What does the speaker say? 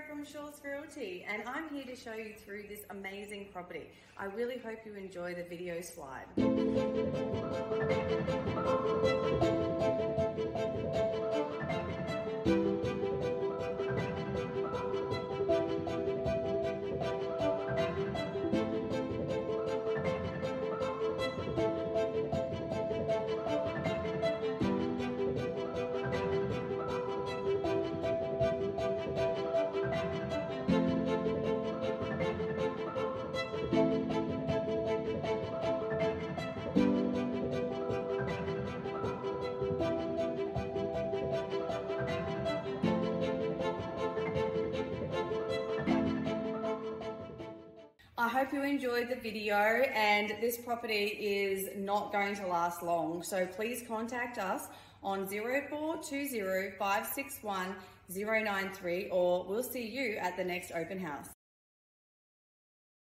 from Shaw's Realty, and I'm here to show you through this amazing property. I really hope you enjoy the video slide. I hope you enjoyed the video, and this property is not going to last long, so please contact us on 0420 561 093 or we'll see you at the next open house.